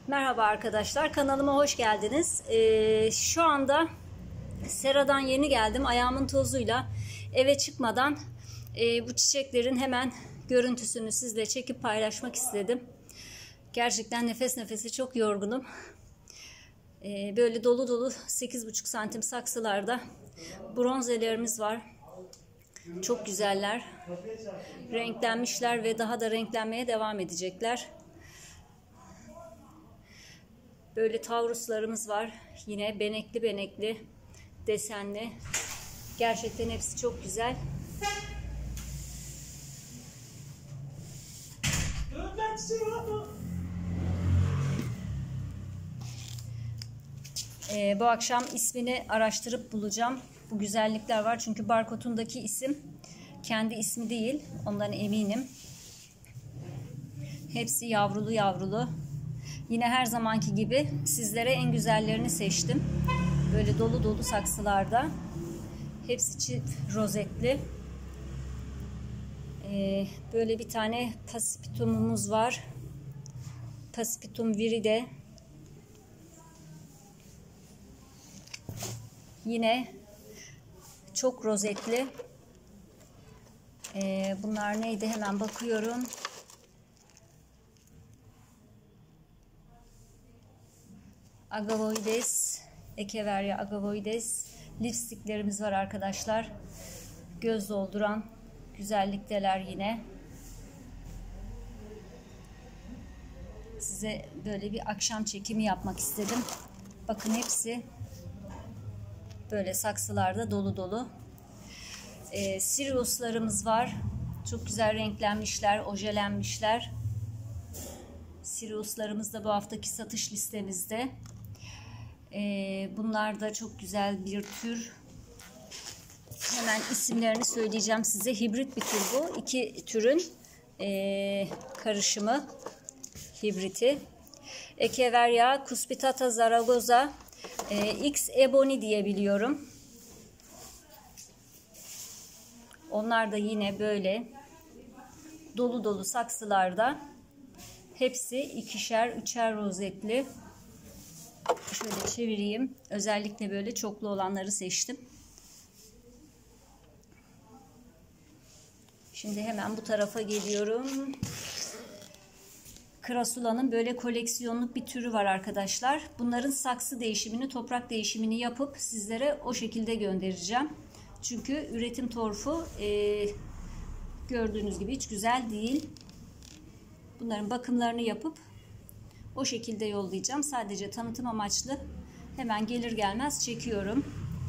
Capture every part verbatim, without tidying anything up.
Merhaba arkadaşlar, kanalıma hoş geldiniz. Ee, şu anda seradan yeni geldim. Ayağımın tozuyla eve çıkmadan e, bu çiçeklerin hemen görüntüsünü sizle çekip paylaşmak istedim. Gerçekten nefes nefese çok yorgunum. Ee, böyle dolu dolu sekiz buçuk santim saksılarda bronzelerimiz var. Çok güzeller. Renklenmişler ve daha da renklenmeye devam edecekler. Böyle tavruslarımız var. Yine benekli benekli, desenli. Gerçekten hepsi çok güzel. Ee, bu akşam ismini araştırıp bulacağım. Bu güzellikler var. Çünkü barkodundaki isim kendi ismi değil. Ondan eminim. Hepsi yavrulu yavrulu. Yine her zamanki gibi sizlere en güzellerini seçtim. Böyle dolu dolu saksılarda. Hepsi çift rozetli. Ee, böyle bir tane Pasipitumumuz var. Pasipitum viride. Yine çok rozetli. Ee, bunlar neydi? Hemen bakıyorum. Agavoides, Echeveria agavoides. Lipstiklerimiz var arkadaşlar. Göz dolduran güzellikteler yine. Size böyle bir akşam çekimi yapmak istedim. Bakın hepsi böyle saksılarda dolu dolu. Ee, Siriuslarımız var. Çok güzel renklenmişler, ojelenmişler. Siriuslarımız da bu haftaki satış listemizde. Ee, bunlar da çok güzel bir tür. Hemen isimlerini söyleyeceğim size. Hibrit bir tür bu. İki türün e, karışımı. Hibriti. Echeveria cuspitata zaragoza e, X ebony diye biliyorum. Onlar da yine böyle dolu dolu saksılarda. Hepsi ikişer, üçer rozetli. Şöyle çevireyim. Özellikle böyle çoklu olanları seçtim. Şimdi hemen bu tarafa geliyorum. Krasula'nın böyle koleksiyonluk bir türü var arkadaşlar. Bunların saksı değişimini, toprak değişimini yapıp sizlere o şekilde göndereceğim. Çünkü üretim torfu e, gördüğünüz gibi hiç güzel değil. Bunların bakımlarını yapıp o şekilde yollayacağım. Sadece tanıtım amaçlı hemen gelir gelmez çekiyorum.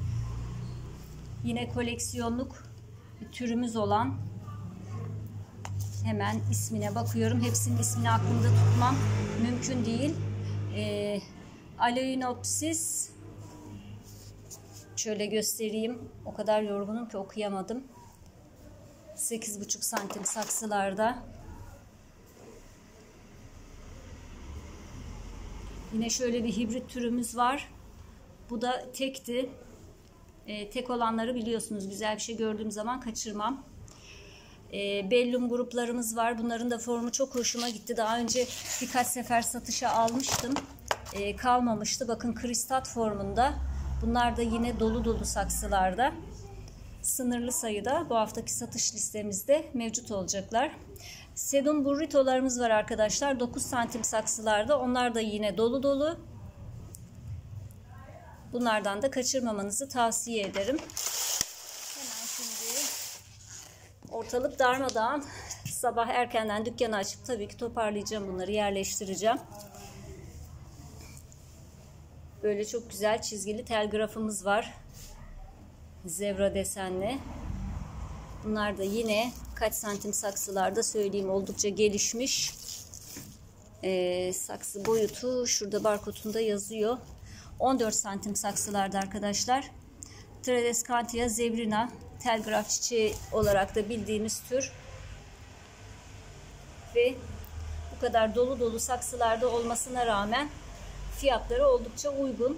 Yine koleksiyonluk bir türümüz olan, hemen ismine bakıyorum. Hepsinin ismini aklımda tutmam mümkün değil. E, Aloinopsis, şöyle göstereyim. O kadar yorgunum ki okuyamadım. sekiz buçuk santim saksılarda. Yine şöyle bir hibrit türümüz var. Bu da tekti. E, tek olanları biliyorsunuz. Güzel bir şey gördüğüm zaman kaçırmam. E, bellum gruplarımız var. Bunların da formu çok hoşuma gitti. Daha önce birkaç sefer satışa almıştım. E, kalmamıştı. Bakın kristat formunda. Bunlar da yine dolu dolu saksılarda. Sınırlı sayıda bu haftaki satış listemizde mevcut olacaklar. Sedum burritolarımız var arkadaşlar. dokuz santim saksılarda. Onlar da yine dolu dolu. Bunlardan da kaçırmamanızı tavsiye ederim. Hemen şimdi ortalık darmadağın. Sabah erkenden dükkanı açıp tabii ki toparlayacağım bunları, yerleştireceğim. Böyle çok güzel çizgili telgrafımız var. Zebra desenli. Bunlar da yine kaç santim saksılarda söyleyeyim, oldukça gelişmiş. Ee, saksı boyutu şurada barkodunda yazıyor. on dört santim saksılarda arkadaşlar. Tradescantia zebrina, telgraf çiçeği olarak da bildiğimiz tür. Ve bu kadar dolu dolu saksılarda olmasına rağmen fiyatları oldukça uygun.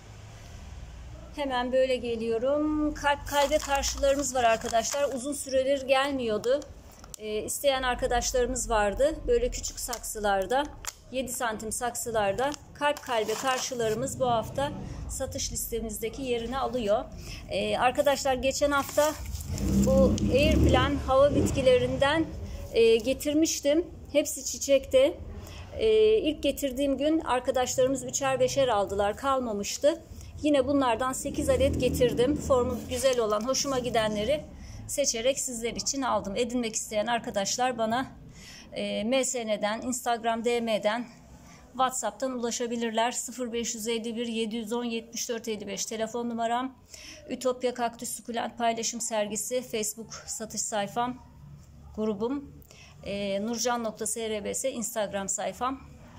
Hemen böyle geliyorum. Kalp kalbe karşılarımız var arkadaşlar. Uzun süredir gelmiyordu. E, isteyen arkadaşlarımız vardı. Böyle küçük saksılarda yedi santim saksılarda kalp kalbe karşılarımız bu hafta satış listemizdeki yerini alıyor. Ee, arkadaşlar geçen hafta bu Airplan hava bitkilerinden e, getirmiştim. Hepsi çiçekte. Ee, ilk getirdiğim gün arkadaşlarımız üçer beşer aldılar, kalmamıştı. Yine bunlardan sekiz adet getirdim. Formu güzel olan, hoşuma gidenleri seçerek sizler için aldım. Edinmek isteyen arkadaşlar bana e, M S N'den, Instagram D M'den, WhatsApp'tan ulaşabilirler. sıfır beş yüz elli bir yedi yüz on yetmiş dört elli beş telefon numaram. Ütopya Kaktüs Sukulent Paylaşım Sergisi Facebook satış sayfam, grubum. E, nurcan nokta srbs Instagram sayfam.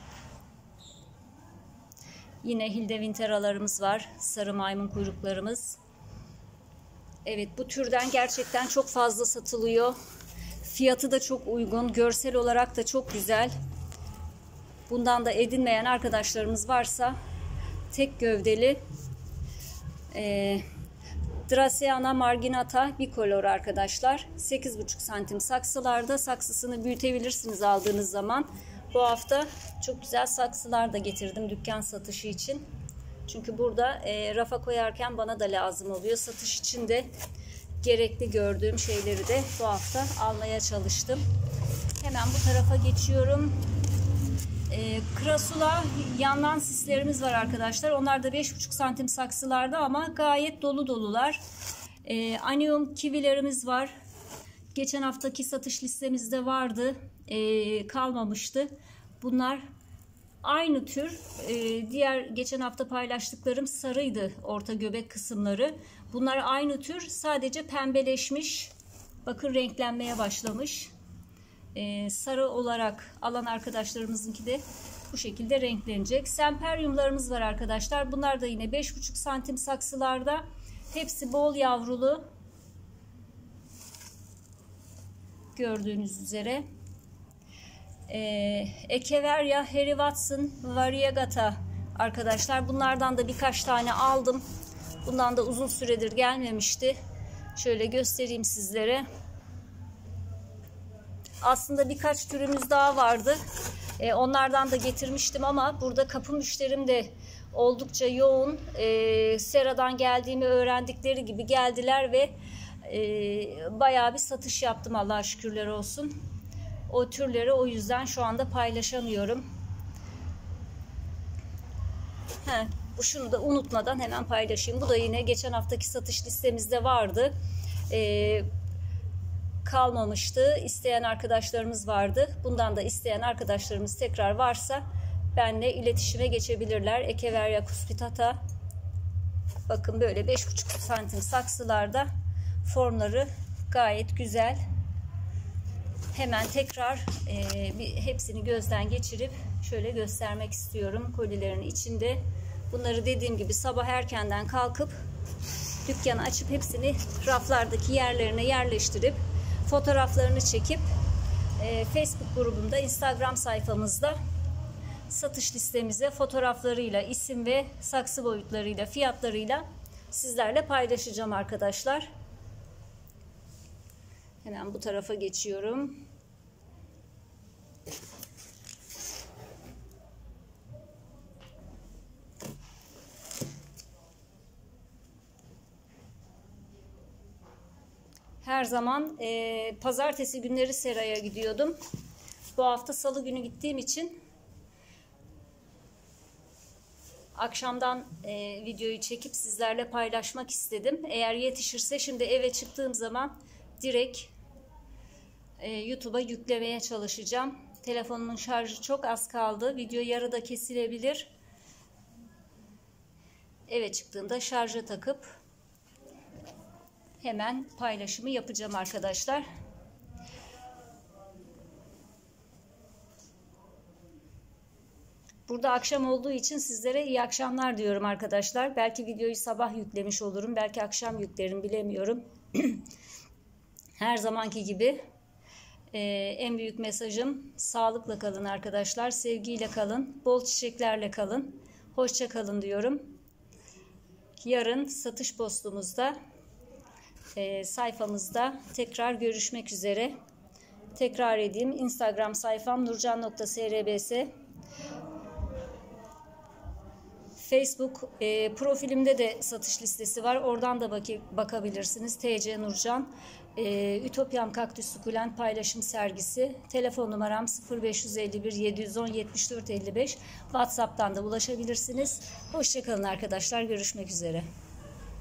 Yine Hilde Winteralarımız var. Sarı maymun kuyruklarımız. Evet, bu türden gerçekten çok fazla satılıyor. Fiyatı da çok uygun. Görsel olarak da çok güzel. Bundan da edinmeyen arkadaşlarımız varsa tek gövdeli e, Dracaena marginata bicolor arkadaşlar. sekiz buçuk santim saksılarda, saksısını büyütebilirsiniz aldığınız zaman. Bu hafta çok güzel saksılar da getirdim dükkan satışı için. Çünkü burada e, rafa koyarken bana da lazım oluyor. Satış için de gerekli gördüğüm şeyleri de bu hafta almaya çalıştım. Hemen bu tarafa geçiyorum. E, Krasula yandan sislerimiz var arkadaşlar. Onlar da beş buçuk santim saksılarda ama gayet dolu dolular. E, Anium kivilerimiz var. Geçen haftaki satış listemizde vardı. E, kalmamıştı. Bunlar aynı tür. E, diğer geçen hafta paylaştıklarım sarıydı, orta göbek kısımları. Bunlar aynı tür, sadece pembeleşmiş. Bakın renklenmeye başlamış. E, sarı olarak alan arkadaşlarımızınki de bu şekilde renklenecek. Semperyumlarımız var arkadaşlar. Bunlar da yine beş buçuk santim saksılarda. Hepsi bol yavrulu. Gördüğünüz üzere. Ee, Echeveria Harry Watson Variegata arkadaşlar. Bunlardan da birkaç tane aldım. Bundan da uzun süredir gelmemişti. Şöyle göstereyim sizlere. Aslında birkaç türümüz daha vardı. Ee, onlardan da getirmiştim ama burada kapı müşterim de oldukça yoğun. Ee, Sera'dan geldiğimi öğrendikleri gibi geldiler ve e, bayağı bir satış yaptım, Allah'a şükürler olsun. O türleri o yüzden şu anda paylaşamıyorum. He, bu şunu da unutmadan hemen paylaşayım. Bu da yine geçen haftaki satış listemizde vardı. Ee, kalmamıştı. İsteyen arkadaşlarımız vardı. Bundan da isteyen arkadaşlarımız tekrar varsa benimle iletişime geçebilirler. Echeveria cuspitata. Bakın böyle beş buçuk santim saksılarda formları gayet güzel. Hemen tekrar e, bir, hepsini gözden geçirip şöyle göstermek istiyorum kolilerin içinde. Bunları dediğim gibi sabah erkenden kalkıp dükkanı açıp hepsini raflardaki yerlerine yerleştirip fotoğraflarını çekip e, Facebook grubumda, Instagram sayfamızda satış listemize fotoğraflarıyla, isim ve saksı boyutlarıyla, fiyatlarıyla sizlerle paylaşacağım arkadaşlar. Hemen bu tarafa geçiyorum. Her zaman e, pazartesi günleri seraya gidiyordum. Bu hafta salı günü gittiğim için akşamdan e, videoyu çekip sizlerle paylaşmak istedim. Eğer yetişirse şimdi eve çıktığım zaman direkt e, YouTube'a yüklemeye çalışacağım. Telefonumun şarjı çok az kaldı. Video yarıda kesilebilir. Eve çıktığımda şarja takıp hemen paylaşımı yapacağım arkadaşlar. Burada akşam olduğu için sizlere iyi akşamlar diyorum arkadaşlar. Belki videoyu sabah yüklemiş olurum. Belki akşam yüklerim, bilemiyorum. Her zamanki gibi e, en büyük mesajım sağlıkla kalın arkadaşlar. Sevgiyle kalın. Bol çiçeklerle kalın. Hoşça kalın diyorum. Yarın satış postumuzda, e, sayfamızda tekrar görüşmek üzere. Tekrar edeyim. Instagram sayfam nurcan nokta srbs. Facebook e, profilimde de satış listesi var. Oradan da bak bakabilirsiniz. T C Nurcan. E, Ütopyam Kaktüs Sukulent paylaşım sergisi. Telefon numaram sıfır beş yüz elli bir yedi yüz on yetmiş dört elli beş. WhatsApp'tan da ulaşabilirsiniz. Hoşça kalın arkadaşlar. Görüşmek üzere.